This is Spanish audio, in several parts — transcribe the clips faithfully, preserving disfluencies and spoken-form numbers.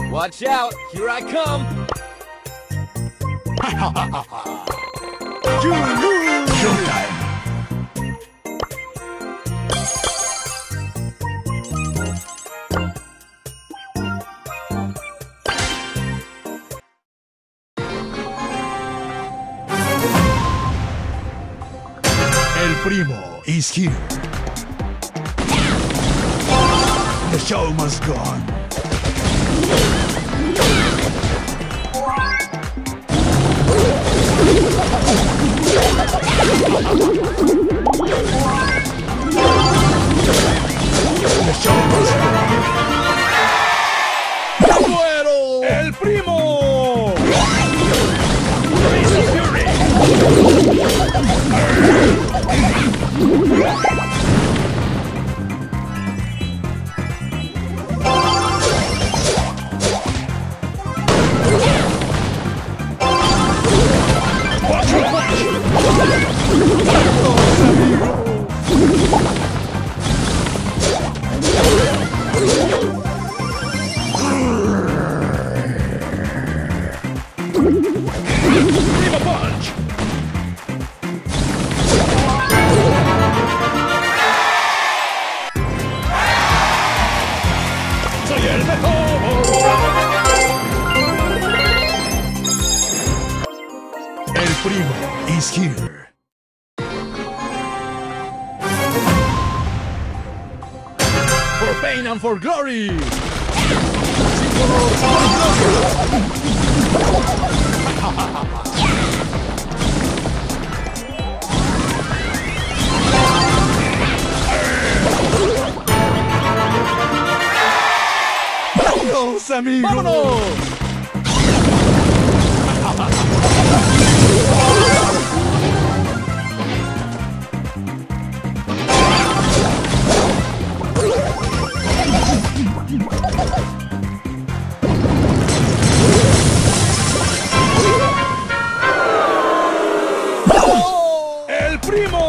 Watch out! Here I come! Showtime! El Primo is here. The show must go on. The show must go on. ¡Muero! El Primo! Face of Fury! Watch your punch! Leave a punch! Soy el mejor! El Primo is here. For pain and for glory! ¡Vámonos, amigos! ¡Vámonos! ¡El Primo!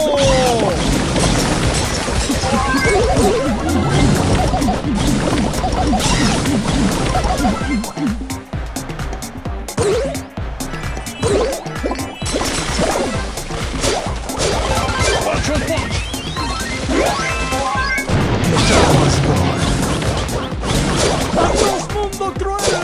Punch and punch! The show must go on. ¡Vamos, mundo cruel!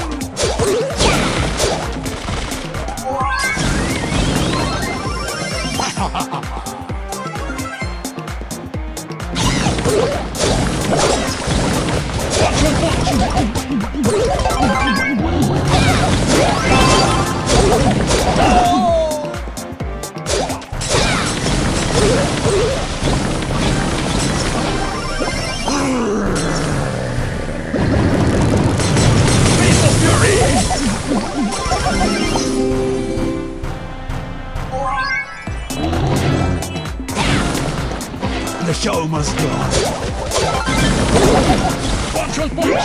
Punch and punch! Face of Fury! The show must go on. Punch and punch!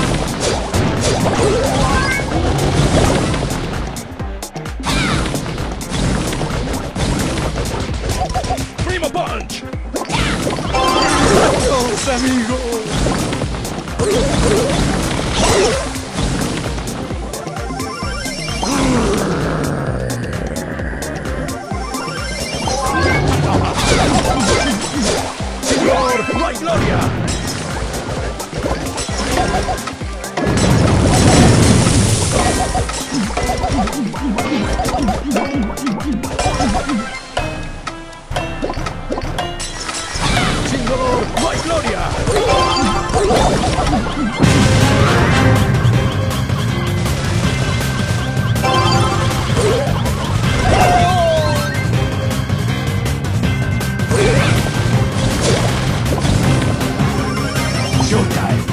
Primo punch! ¡Adiós, amigos! ¡Señor! ¡No hay gloria! ¡Sin dolor! ¡No hay gloria! Showtime!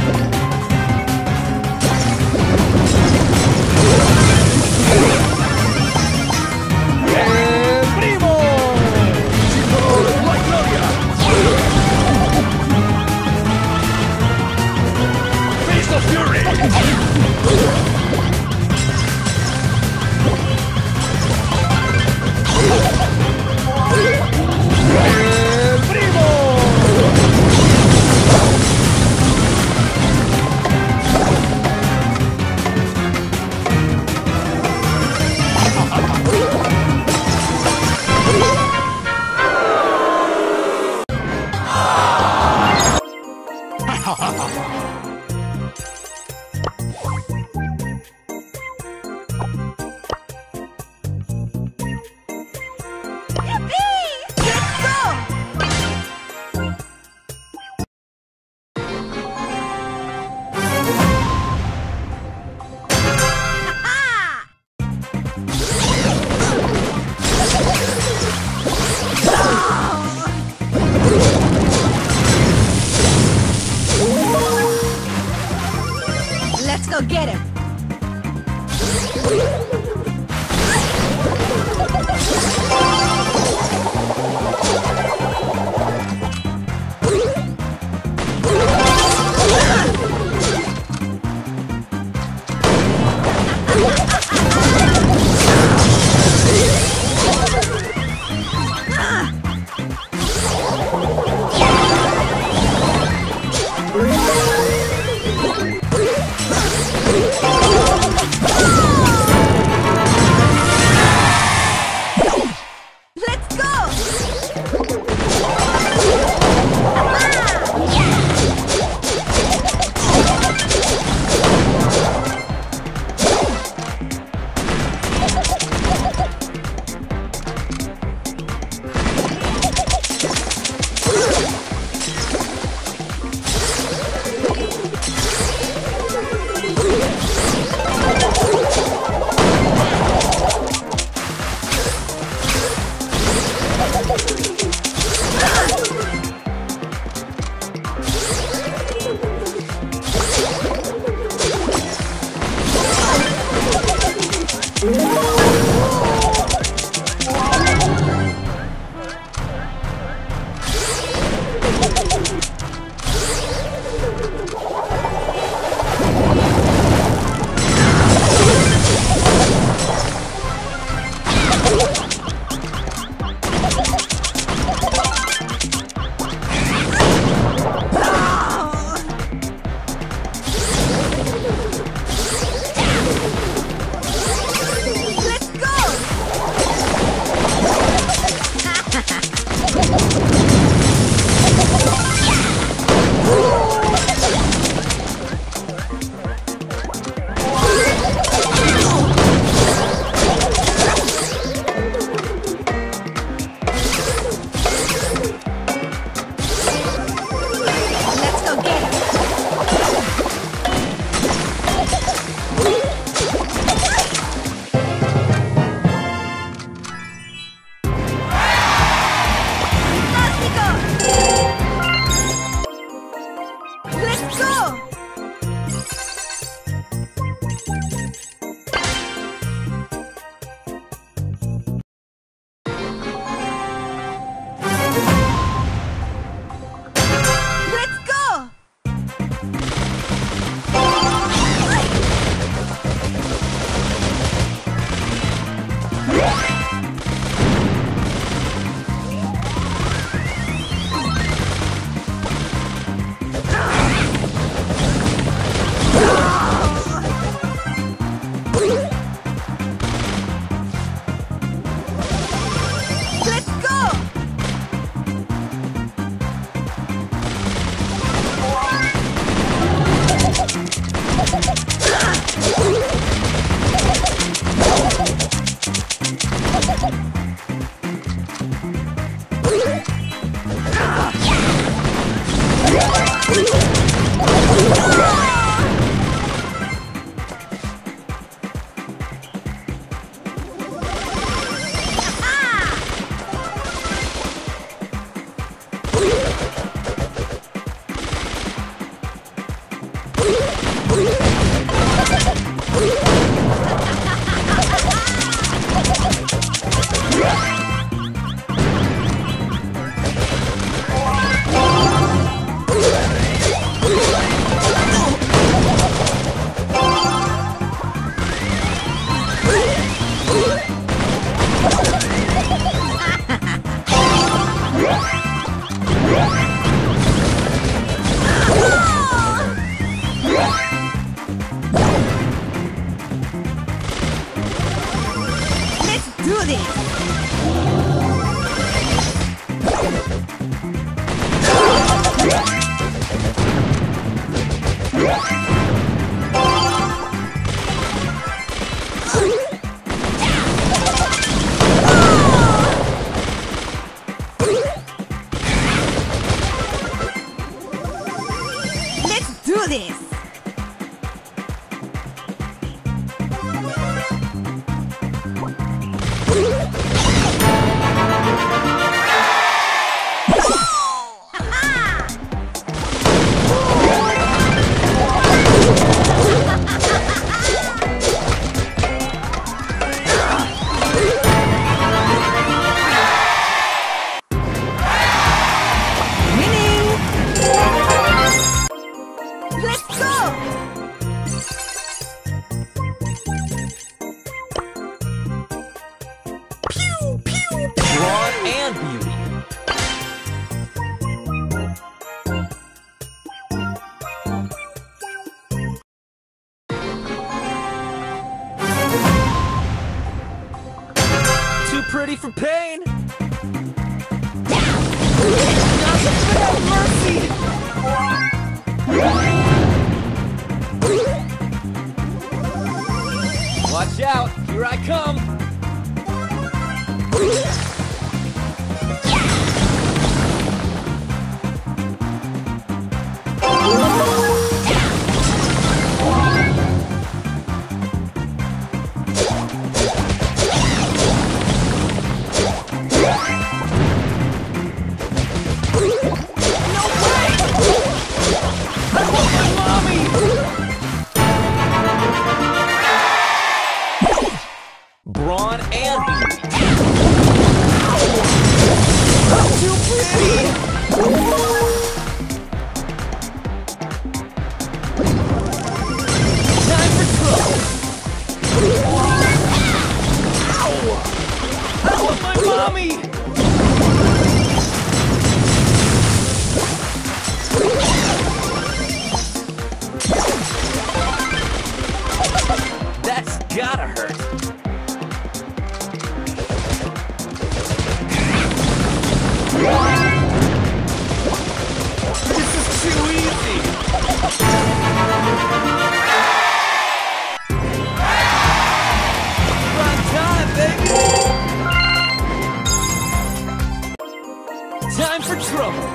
¡El Primo! ¡Sin dolor! ¡No hay gloria! ¡Face of Fury! ¡El Primo! Let's go get him. Do this! do this! Pretty for pain. Have mercy! Watch out, here I come. Brawn and beauty. I'm too pretty! Time for trouble. I want my mommy. That's gotta hurt. This is too easy! Run time, baby! Time for trouble!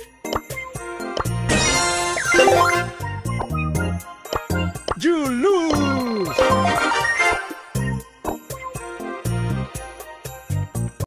You lose!